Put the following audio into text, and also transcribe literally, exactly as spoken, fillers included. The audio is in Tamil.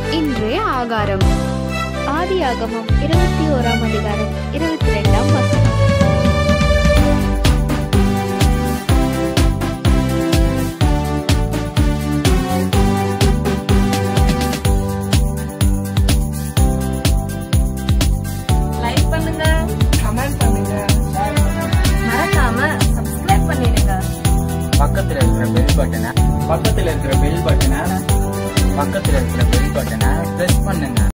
இன்றைய ஆகாரம் ஆதியாகமம் இருபத்தி ஓராம் அதிகாரம் இருபத்தி இரண்டாம் வசனம். லைக் பண்ணுங்க, கமெண்ட் பண்ணுங்க, மறக்காம சப்ஸ்கிரைப் பண்ணிடுங்க. பக்கத்துல இருக்கிற பெல் பட்டனை பக்கத்துல இருக்கிற பெல் பட்டனை பக்கத்துல இருக்கிற பெல் பட்டனை பிரஸ் பண்ணுங்க.